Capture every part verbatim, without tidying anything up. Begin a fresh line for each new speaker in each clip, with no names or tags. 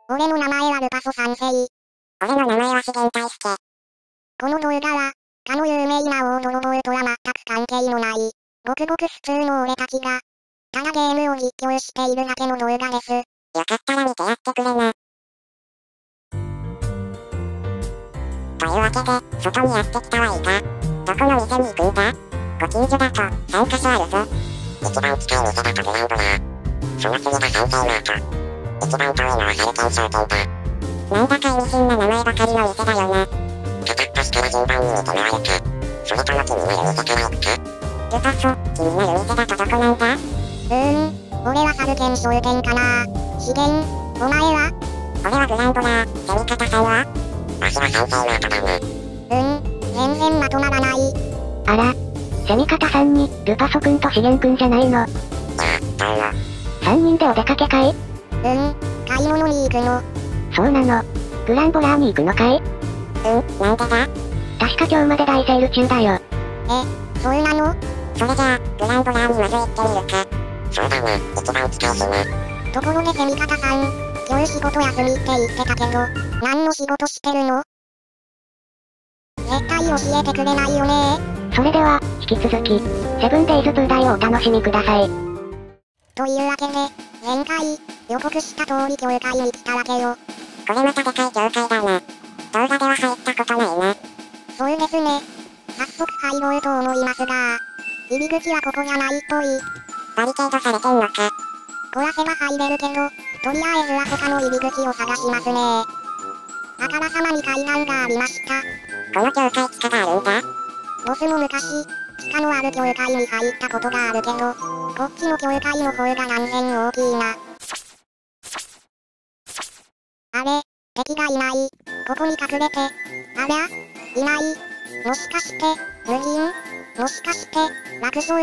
俺の名前はルパソ三世。
俺の名前は資源大輔。
この動画は、かの有名な大泥棒とは全く関係のない、ごくごく普通の俺たちが、ただゲームを実況しているだけの動画です。よ
かったら見てやってくれな。というわけで、外にやってきたはいいか。どこの店に行くんだ？ご近所だと、さんカ所あるぞ。
一番近い店だとグランドラー。その次がサンセイマート。一番遠いのはハリケーン商店だ。
なんだか意味深な名前ばかりの店だよな。
片っ端から順番に見てもらえるか。それとも気になる店から行くか。
ルパソ、気になる店だとどこなんだ？
うーん、俺はハルケン商店かな。資源、お前は？
俺はグランドラー、セミカタさんは？
わしはサンセイマートだね。
うん、全然まとまらない。
あら、セミカタさんに、ルパソくんと資源くんじゃないの？
ああ、どうも。
三人でお出かけかい？
うん、買い物に行くの。
そうなの。グランドラーに行くのかい？
うん、なんでだ？
確か今日まで大セール中だよ。
え、そうなの？
それじゃあ、グランドラーにまず行ってみるか。
そうだね、一番近いしね。
ところでセミカタさん、今日仕事休みって言ってたけど、何の仕事してるの？絶対教えてくれないよね。
それでは、引き続き、セブンデイズプーダイをお楽しみください。
というわけで、前回、予告した通り教会に来たわけよ。
これまたでかい教会だな。動画では入ったことないな。
そうですね。早速入ろうと思いますが、入り口はここじゃないっぽい。
バリケードされてんのか。
壊せば入れるけど、とりあえずは他の入り口を探しますね。あからさまに階段がありました。
この教会地下があるんだ。
ボスも昔、地下のある教会に入ったことがあるけど、こっちの教会の方が断然大きいな。あれ、敵がいない。ここに隠れて。ありゃ、いない。もしかして、無人？もしかして、楽勝？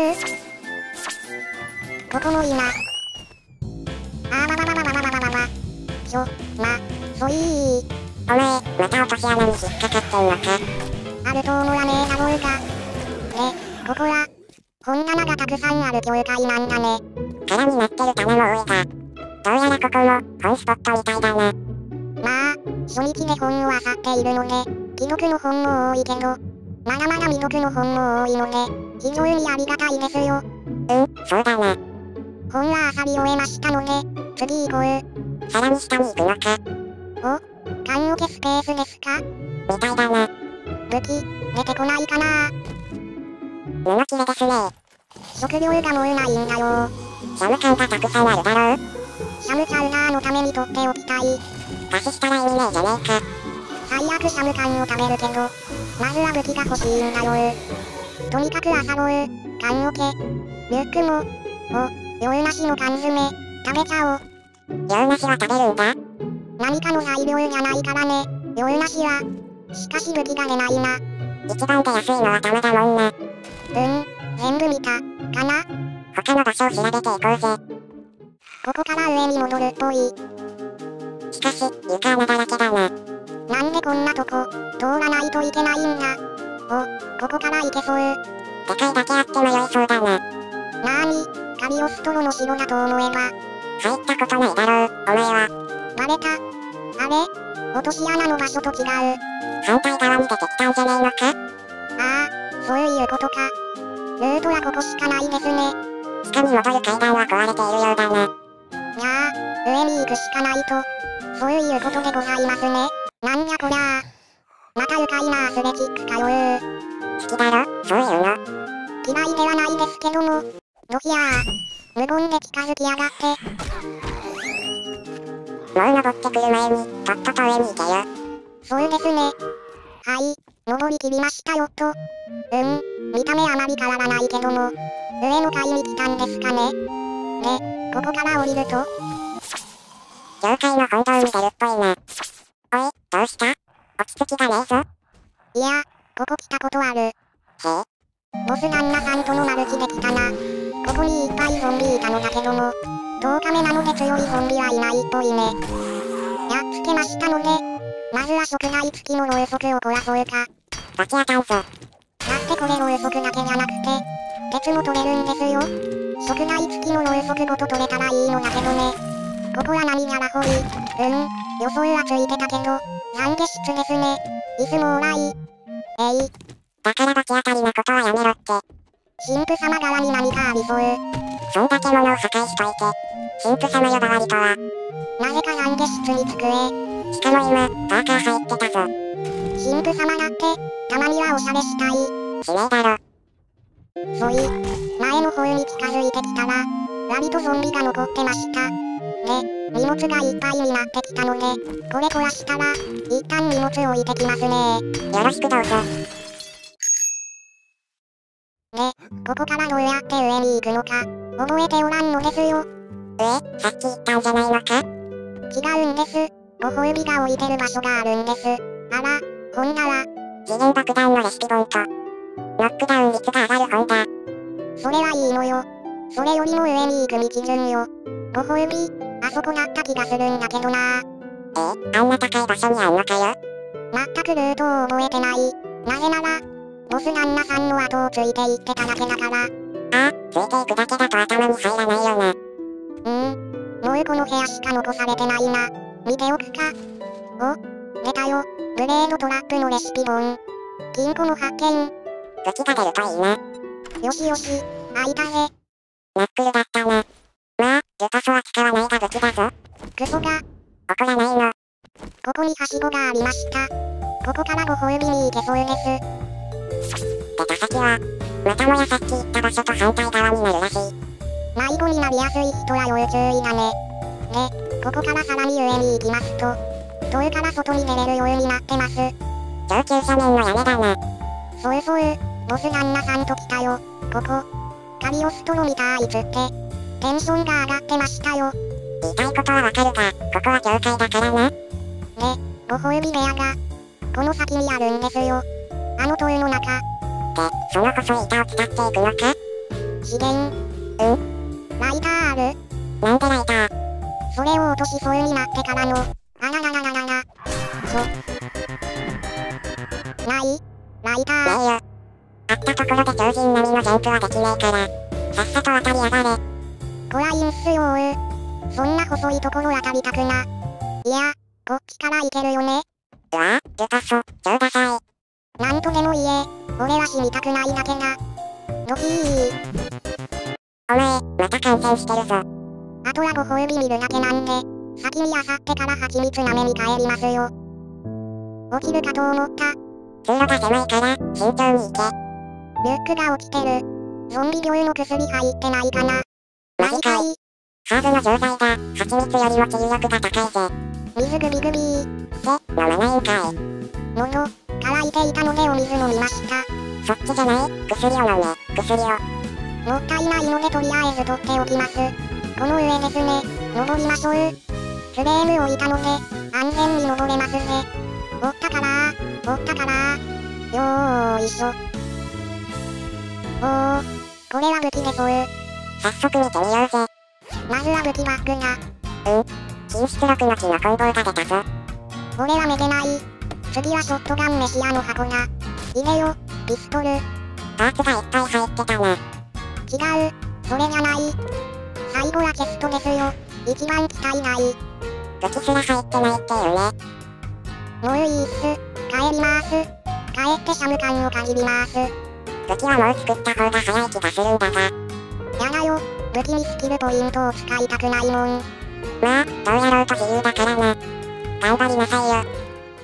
ここもいな。あーばばばばばばばばばば。ちょ、ま、そいー。
お前、また落とし穴に引っかかってんのか。
あると思わねえだろうが。で、ここは、本棚がたくさんある教会なんだね。
空になってる棚も多いが、どうやらここも、本スポットみたいだな。
まあ、初日で本を漁っているので、既読の本も多いけど、まだまだ未読の本も多いので、非常にありがたいですよ。
うん、そうだな。
本は漁り終えましたので、次行こう。
さらに下に行くのか。
お、缶オケスペースですか？
みたいだな。
武器、出てこないかな？
布切れですね。
食料がもうないんだよ。
シャム缶がたくさんあるだろう。
シャムチャウダーのために取っておきたい。
餓死したら意味ねえじゃねえか。
最悪シャム缶を食べるけど、まずは武器が欲しいんだよ。とにかく朝ごう、缶オケ、リュックも、お、洋梨の缶詰、食べちゃおう。
洋梨は食べるんだ。
何かの材料じゃないからね、洋梨は。しかし武器が出ないな。
一番出やすいのは玉だもんな。
うん、全部見た、かな？
他の場所を調べていこうぜ。
ここから上に戻るっぽい。
しかし、床穴だらけだな。
なんでこんなとこ、通らないといけないんだ。お、ここから行けそう。
でかいだけあって迷いそうだな。
なーに、カリオストロの城だと思えば。
入ったことないだろう、お前は。
バレた。あれ？落とし穴の場所と違う。
反対側に出てきたんじゃねえのか？
ああ、そういうことか。ルートはここしかないですね。
地下に戻る階段は壊れているようだな。
にゃあ、上に行くしかないと。そういうことでございますね。なんじゃこりゃあ。また愉快なアスレチックかよー。
好きだろ、そういうの。
嫌いではないですけども。どひゃあ。無言で近づきやがって。
もう登ってくる前に、とっとと上に行けよ。
そうですね。はい、登りきりましたよと。うん、見た目あまり変わらないけども、上の階に来たんですかね。で、ここから降りると、
教会の本堂に出るっぽいな。おい、どうした？落ち着きがねえぞ。
いや、ここ来たことある。へ
え？
ボス旦那さんとのマルチで来たな。ここにいっぱいゾンビいたのだけども、とおかめなので強いゾンビはいないっぽいね。やっつけましたので、まずは食材付きのろうそくを壊そうか。
バチ当たんぞ。
だってこれろうそくだけじゃなくて、鉄も取れるんですよ。食材付きのろうそくごと取れたらいいのだけどね。ここは何やらほい。うん。 予想はついてたけど、懺悔室ですね。いつもおらい。えい。
だから罰当たりなことはやめろって。
神父様側に何かありそう。
そんだけ物を破壊しといて。神父様呼ばわりとは。
なぜか懺悔室に机。
しかも今、パーカー入ってたぞ。
神父様だって、たまにはおしゃれしたい。
しねえだろ。
そい、前の方に近づいてきたら、割とゾンビが残ってました。で、荷物がいっぱいになってきたので、これ壊したら、一旦荷物置いてきますね。
よろしくどうぞ。
で、ここからどうやって上に行くのか、覚えておらんのですよ。
上、さっき言ったんじゃないのか？
違うんです。ご褒美が置いてる場所があるんです。あら、ほんなら。
次元爆弾のレシピ本と、ノックダウン率が上がる本だ。
それはいいのよ。それよりも上に行く道順よ。ご褒美、あそこだった気がするんだけどな。
え、あんな高い場所にあんのかよ。
全くルートを覚えてない。なぜなら、ボスナンナさんの後をついて行ってただけだから。
ああ、ついていくだけだと頭に入らないよな。
うん。もうこの部屋しか残されてないな。見ておくか。お、出たよ。ブレードトラップのレシピ本。金庫も発見。
武器が出るといいな。
よしよし、開いたぜ。
ナックルだったな。まあ、ルパソは使わないが武器だぞ。
クソが。
怒らないの。
ここにはしごがありました。ここからご褒美に行けそうです。
出た先は、またもやさっき言った場所と反対側になるらしい。
迷子になりやすい人は要注意だね。で、ここからさらに上に行きますと、塔から外に出れるようになってます。
上級斜面の屋根だな。
そうそう、ボス旦那さんと来たよ。ここ、カリオストロみたいつって、テンションが上がってましたよ。
言いたいことはわかるが、ここは教会だからな。
で、ご褒美部屋が、この先にあるんですよ。あの塔の中。
で、その細い板を伝っていくのか？
資源。
うん？
ライターある？
なんでライター？
それを落としそうになってからの、あらららららら。そ。ないライター。
ねえよ。あったところで超人並みのジャンプはできねえから、さっさと渡りやがれ。
怖いんすよー。そんな細いところ当たりたくな。いや、こっちから行けるよね。
うわぁ、ルパソ、超ダサい。
なんとでも言え、俺は死にたくないだけだ。ドキー。
お前、また感染してるぞ。
あとはご褒美見るだけなんで、先にあさってから蜂蜜舐めに帰りますよ。起きるかと思った。
通路が狭いから、慎重に行け。
リュックが落ちてる。ゾンビ病の薬入ってないかな。
マジかい。ハーブの錠剤だ。蜂蜜よりも治癒力が高いぜ。
水グビグビー。
って、飲まないんかい。
喉、乾いていたのでお水飲みました。
そっちじゃない、薬を飲め、薬を。
もったいないのでとりあえず取っておきます。この上ですね、登りましょう。フレーム置いたので、安全に登れますぜ。折ったからー、折ったからー。よーいしょ。おー、これは武器でそう。
早速見てみようぜ。
まずは武器バッグが。
うん。禁出力の木の棍棒が出たぞ。
俺はめげない。次はショットガンメシアの箱が。入れよ、ピストル。
パーツがいっぱい入ってたな。
違う、それじゃない。最後はチェストですよ。一番期待ない。
武器すら入ってないっていうね。
もういいっす。帰りまーす。帰ってシャム缶を限りまーす。
武器はもう作った方が早い気がするんだが。
やだよ。武器にスキルポイントを使いたくないもん。
まあ、どうやろうと自由だからな。頑張りなさいよ。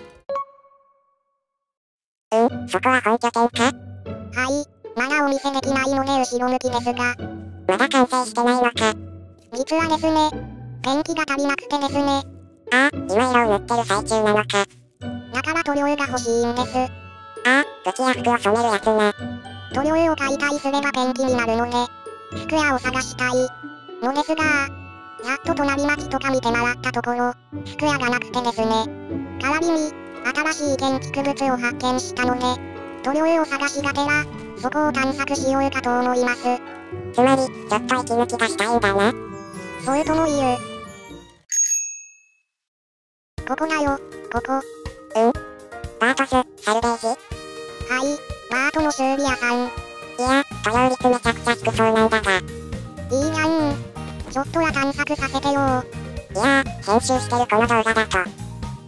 うん、そこは本拠点か？
はい、まだお見せできないので後ろ向きですが。
まだ完成してないのか？
実はですね、ペンキが足りなくてですね。
ああ、今色を塗ってる最中なのか。
だから塗料が欲しいんです。
ああ、武器や服を染めるやつな。
塗料を解体すればペンキになるので、スクエアを探したいのですが、やっと隣町とか見て回ったところ、スクエアがなくてですね。代わりに、新しい建築物を発見したので、塗料を探しがてら、そこを探索しようかと思います。
つまり、ちょっと息抜きがしたいんだな。
そうとも言う。ここだよ、ここ。
うん？バートス、サルベージ？
はい、バートの修理屋さん。
いや、塗料率めちゃくちゃ低そうなんだが。
いいじゃん。ちょっとは探索させてよ。
いやー、編集してるこの動画だと、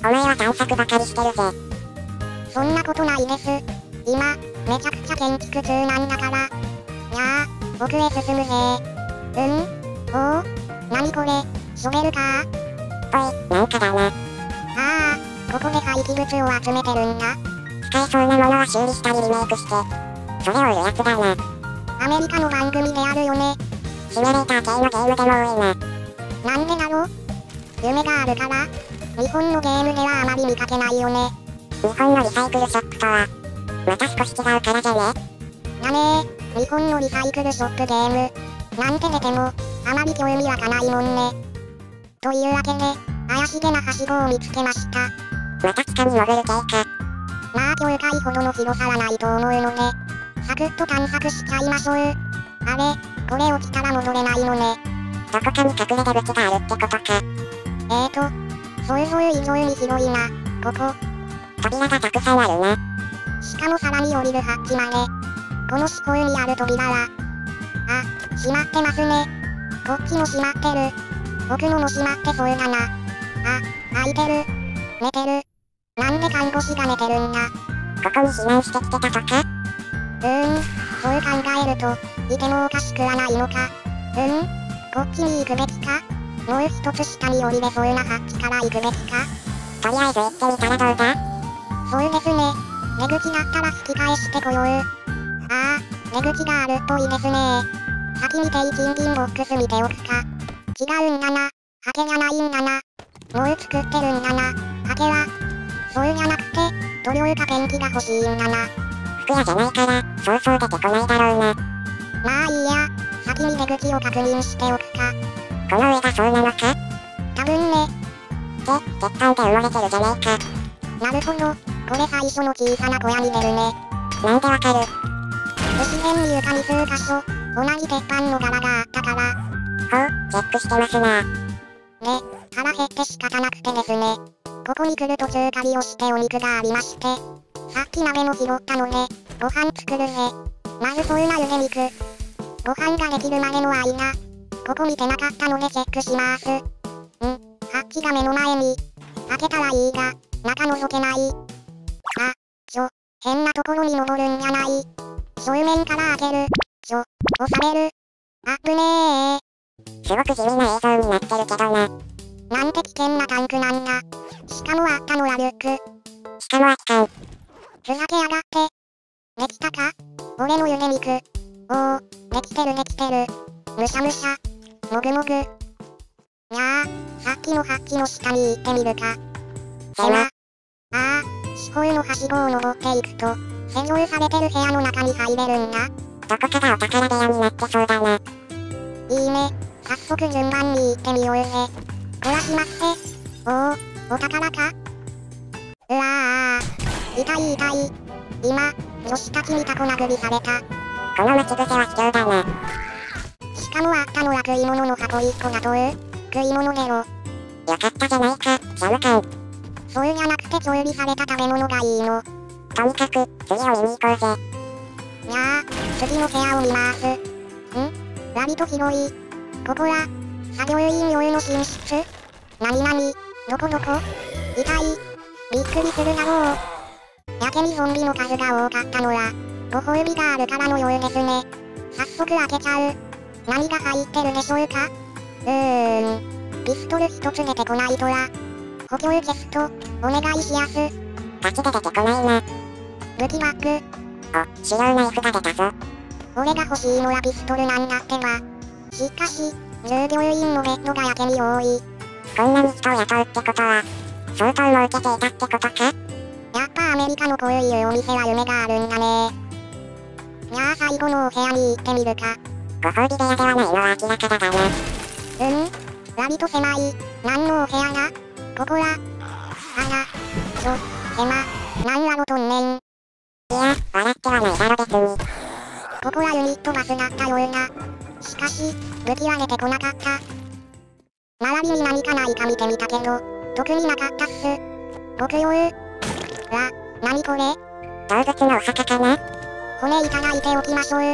お前は探索ばかりしてるぜ。
そんなことないです。今、めちゃくちゃ建築中なんだから。やあ、奥へ進むぜ。うんおお何これ、ショベルか
ぽい、なんかだな。
ああ、ここで廃棄物を集めてるんだ。
使えそうなものは修理したりリメイクして、それを売るやつだな。
アメリカの番組であるよね。
シミュレーター系のゲームでも多いな。
なんでだろう夢があるから。日本のゲームではあまり見かけないよね。
日本のリサイクルショップとは、また少し違うからじゃね。
だねー、日本のリサイクルショップゲーム。なんて出ても、あまり興味湧かないもんね。というわけで、怪しげなはしごを見つけました。
また地下に潜る系か。
まあ教会ほどの広さはないと思うので、サクッと探索しちゃいましょう。あれ、これ落ちたら戻れないのね。
どこかに隠れ出口があるってことか。
えーと、想像以上に広いな、ここ。
扉がたくさんあるな。
しかもさらに降りるハッチまで。この四方にある扉は、あ、閉まってますね。こっちも閉まってる。奥のも閉まってそうだな。あ、開いてる。寝てる。なんで看護師が寝てるんだ。
ここに避難してきてたとか？
うーん、そう考えると、いてもおかしくはないのか。うんこっちに行くべきかもう一つ下に降りれそうなハッチから行くべきか
とりあえず行ってみたらどうだ？
そうですね。出口だったら引き返してこよう。ああ、出口があるっぽいですね。先に定金銀ボックス見ておくか。違うんだな。ハケじゃないんだな。もう作ってるんだな。ハケは。そうじゃなくて、塗料かペンキが欲しいんだな。
服屋じゃないから、そうそう出てこないだろうな。
まあいいや。先に出口を確認しておくか。
この上がそうなのか？
多分ね。
で、鉄板で埋もれてるじゃねえか。
なるほど。これ最初の小さな小屋に出るね。
なんでわかる？
不自然に床に数箇所、同じ鉄板の柄があったから。
ほう、チェックしてますな。
で、腹減って仕方なくてですね。ここに来る途中旅をしてお肉がありまして。さっき鍋も拾ったので、ご飯作るぜ。まずそうな茹で肉。ご飯ができるまでの間、ここ見てなかったのでチェックします。ん、ハッチが目の前に。開けたらいいが、中覗けない。あ、ちょ、変なところに登るんじゃない。正面から開ける。ちょ、押される。あっぶねー。
すごく地味な映像になってるけどな。
なんて危険なタンクなんだ。しかもあったのはリュック。
しかも空き缶。
ふざけやがって。できたか俺の茹で肉。おお、できてるできてる。むしゃむしゃ。もぐもぐ。にゃー、さっきのハッチの下に行ってみるか。
せな。
ああ、四方のはしごを登っていくと、施錠されてる部屋の中に入れるんだ。
どこかがお宝部屋になってそうだな。
いいね。早速順番に行ってみようぜ。こらしまって。おお、お宝かうわー。痛い痛い。今、女子たちにタコ殴りされた。
この待ち伏せは卑怯だな。
しかもあったのは食い物の箱いっこだとう。食い物ゲロ。
よかったじゃないか、ジャム缶。
そうじゃなくて調理された食べ物がいいの。
とにかく、次を見に行こうぜ。
にゃあ、次の部屋を見ます。ん割と広い。ここは、作業員用の寝室なになにどこどこ痛い。びっくりするだろう。やけにゾンビの数が多かったのは、ご褒美があるからのようですね。早速開けちゃう。何が入ってるでしょうかうーん。ピストル一つ出てこないとら。補強チェスト、お願いしやす。
ガチで出てこないな。
武器バッグ。
お、主要ナイフが出たぞ。
俺が欲しいのはピストルなんだってば。しかし、従業員のベッドがやけに多い。
こんなに人を雇うってことは、相当儲けていたってことか？
やっぱアメリカのこういうお店は夢があるんだね。じゃあ最後のお部屋に行ってみるか。
ご褒美部屋ではないのは明らかだがな。
うん割と狭い。何のお部屋だここは。あら、ちょ、狭。なんやろとんねん。
いや、笑ってはないだろ別に。
ここはユニットバスだったような。しかし、武器は出てこなかった。周りに何かないか見てみたけど、特になかったっす。牧羊わ、なにこれ
動物のお墓かな？
骨いただいておきましょう。ん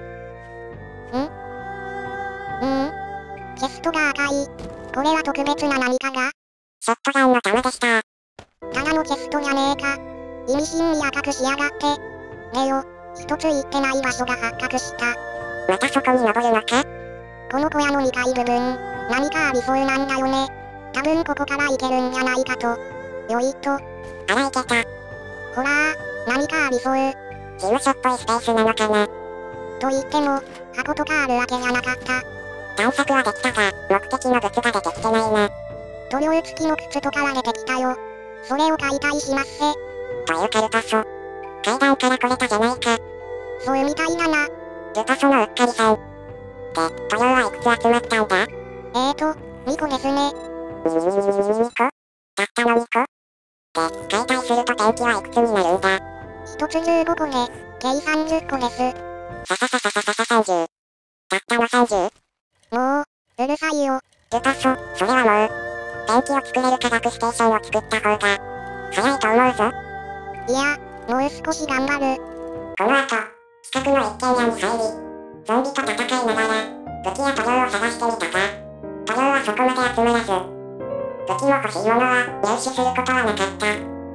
うんチェストが赤い。これは特別な何かが
ショットガンの弾でした。
ただのチェストじゃねえか。意味深に赤くしやがって。でよ、一つ言ってない場所が発覚した。
またそこに登るのか？
この小屋のにかい部分、何かありそうなんだよね。多分ここから行けるんじゃないかと。よいと。
あら行けた。
ほら、何かありそう。
事務所っぽいスペースなのかな。
と言っても、箱とかあるわけじゃなかった。
探索はできたが、目的の物が出てきてないな。
塗料付きの靴とかは出てきたよ。それを解体しますせ。
というかルパソ。階段から来れたじゃないか。
そうみたいだな。
ルパソのうっかりさん。で、塗料はいくつ集まったんだ？
えーと、にこですね。
に、に、に、に、に、にこ？たったのにこ？で、解体すると電気はいくつになるんだ？
ひとつじゅうごこで、計さんじゅっこです。
ささささささささんじゅう。たったのさんじゅう？
もう、うるさいよ。
ルパソ、それはもう、電気を作れる科学ステーションを作った方が、早いと思うぞ。
いや、もう少し頑張る。
この後、近くの一軒家に入り、ゾンビと戦いながら、武器や塗料を探してみたが、塗料はそこまで集まらず、武器も欲しいものは入手することはなかった。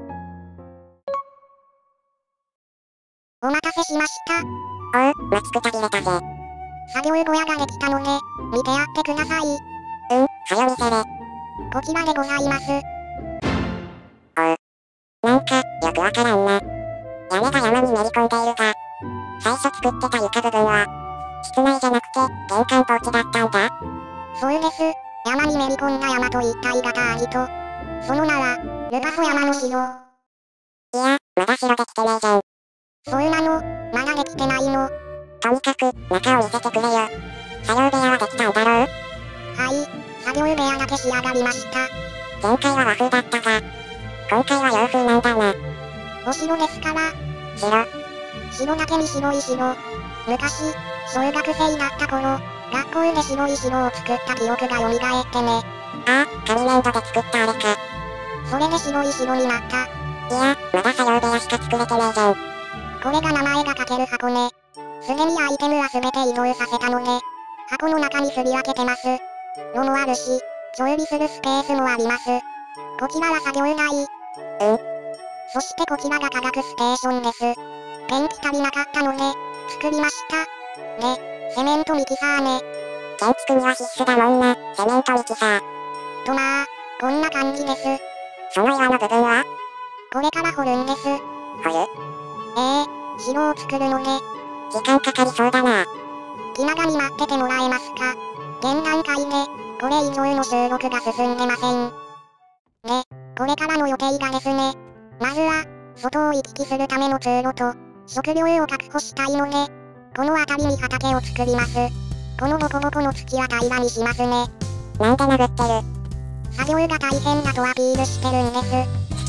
お待たせしました。
おう、待ちくたびれたぜ。
作業小屋ができたので、見てやってください。
うん、はよ見せれ。
こちらでございます。
おう。なんか、よくわからんな。屋根が山にめり込んでいるが、最初作ってた床部分は、室内じゃなくて、玄関ポーチだったんだ。
そうです。山にめり込んだ山と一体型アジト。その名は、ルパソ山の城。
いや、まだ城できてねえじゃん。
そうなの、まだできてないの。
とにかく、中を見せてくれよ。作業部屋はできたんだろう？
はい、作業部屋だけ仕上がりました。
前回は和風だったが、今回は洋風なんだな。
お城ですから。
城。
城だけに白い城。昔、小学生だった頃、学校で白い城を作った記憶が蘇ってね。
ああ、紙粘土で作ったあれか。
それで白い城になった。
いや、まだ作業部屋しか作れてねえじゃん。
これが名前が書ける箱ね。すでにアイテムはすべて移動させたので、箱の中にすり分けてます。炉もあるし、調理するスペースもあります。こちらは作業台。うん。そしてこちらが科学ステーションです。電気足りなかったので、作りました。で、セメントミキサーね。
建築には必須だもんな、セメントミキサー。
とまあ、こんな感じです。
その岩の部分は？
これから掘るんです。
掘る？
ええ、城を作るので。
時間かかりそうだな。
気長に待っててもらえますか。現段階で、これ以上の収録が進んでません。で、これからの予定がですね。まずは、外を行き来するための通路と、食料を確保したいので、この辺りに畑を作ります。このボコボコの土は平らにしますね。
なんで殴ってる？
作業が大変だとアピールしてるんです。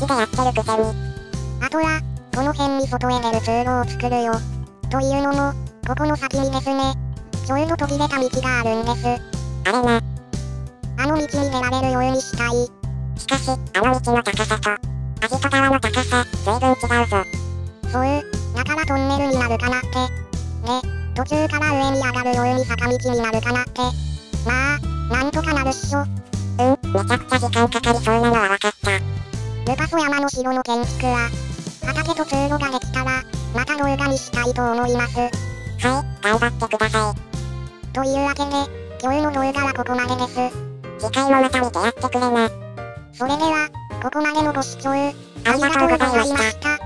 好きでやってるくせに。
あとは、この辺に外へ出る通路を作るよ。というのも、ここの先にですね、ちょうど途切れた道があるんです。
あれな。
あの道に出られるようにしたい。
しかし、あの道の高さと、アジト川の高さ、随分違うぞ。
そう、だからトンネルになるかなって。で、途中から上に上がるように坂道になるかなって。まあ、なんとかなるっしょ。
うん、めちゃくちゃ時間かかりそうなのはわかった。
ルパソ山の城の建築は、畑と通路ができたら、また動画にしたいと思います。はい、
頑張ってください。
というわけで、今日の動画はここまでです。
次回もまた見てやってくれな。
それでは、ここまでのご視聴、ありがとうございました。